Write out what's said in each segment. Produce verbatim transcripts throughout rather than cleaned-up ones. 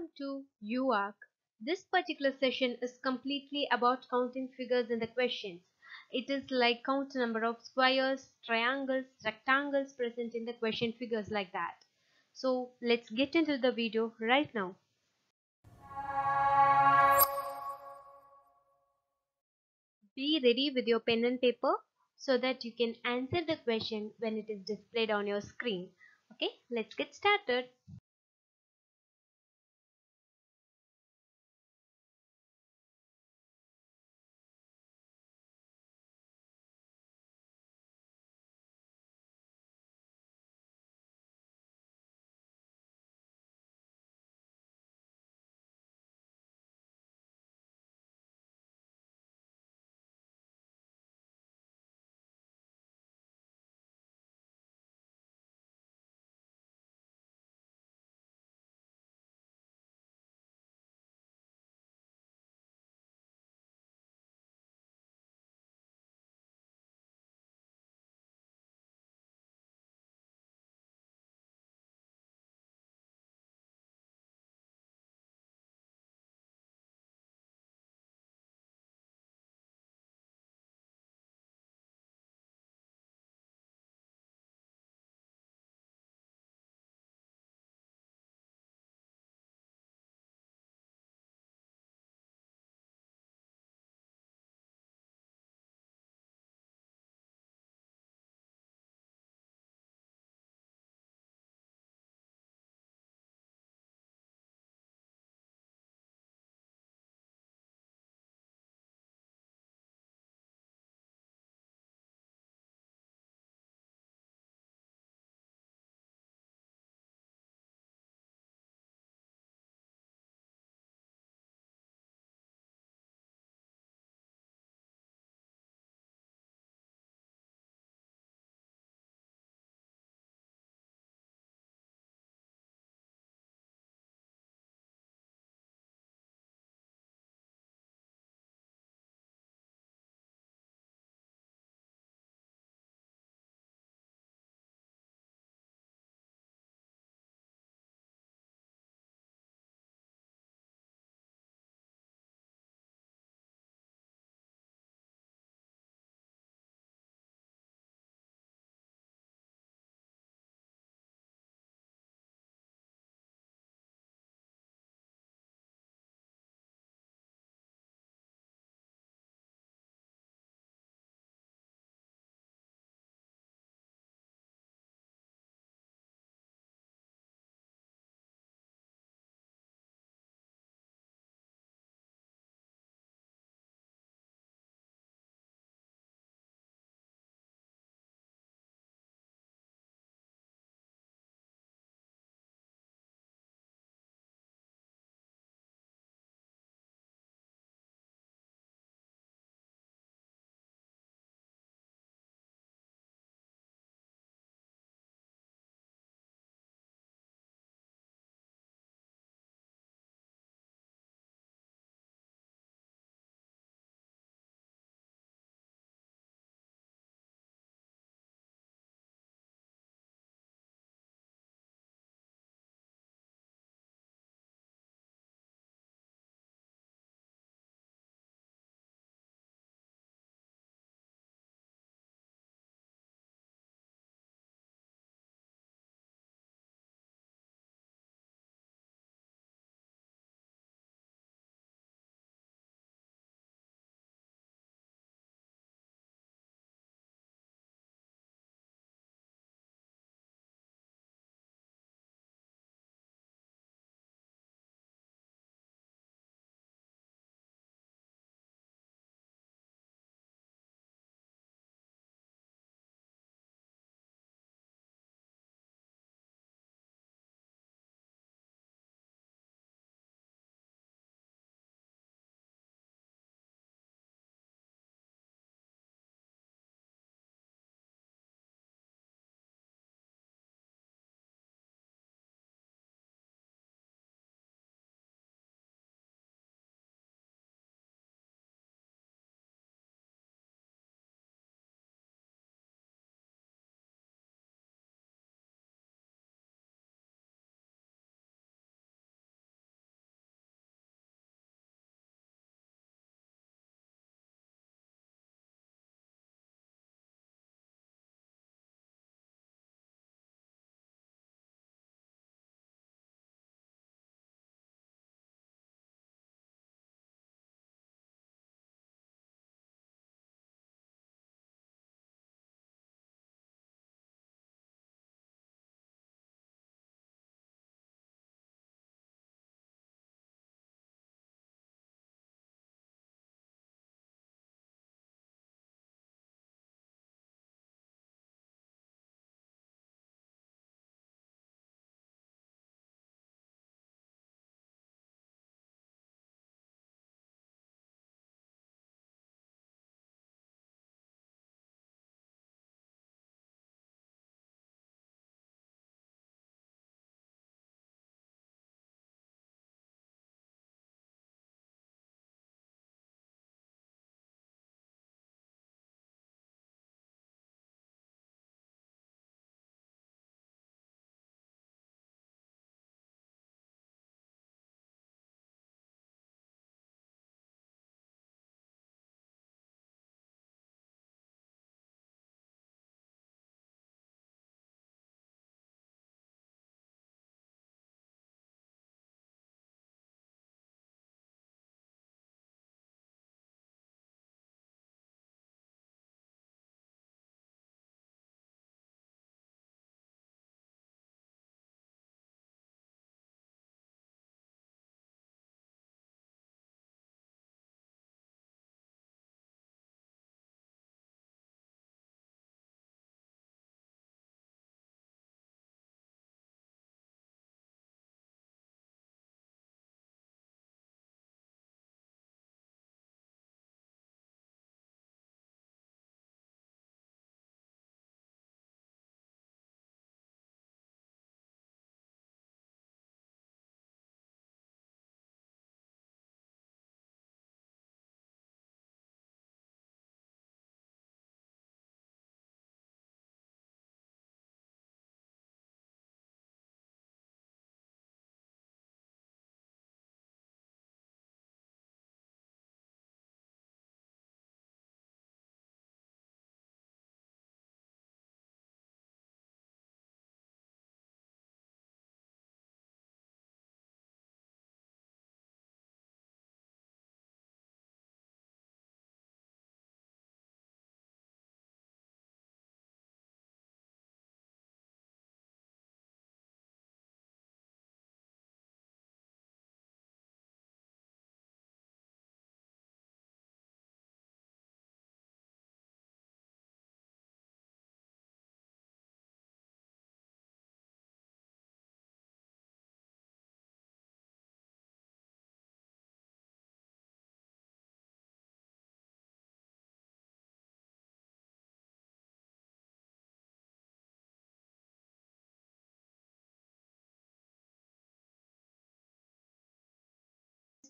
Welcome to U-Arch. This particular session is completely about counting figures in the questions. It is like count number of squares, triangles, rectangles present in the question figures like that. So let's get into the video right now. Be ready with your pen and paper so that you can answer the question when it is displayed on your screen. Okay, let's get started.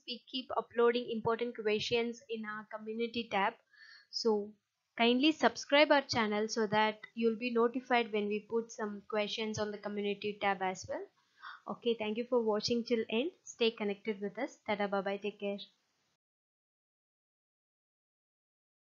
we keep uploading important questions in our community tab. So kindly subscribe our channel so that you'll be notified when we put some questions on the community tab as well. Okay, thank you for watching till end. Stay connected with us. Tada, bye bye, take care.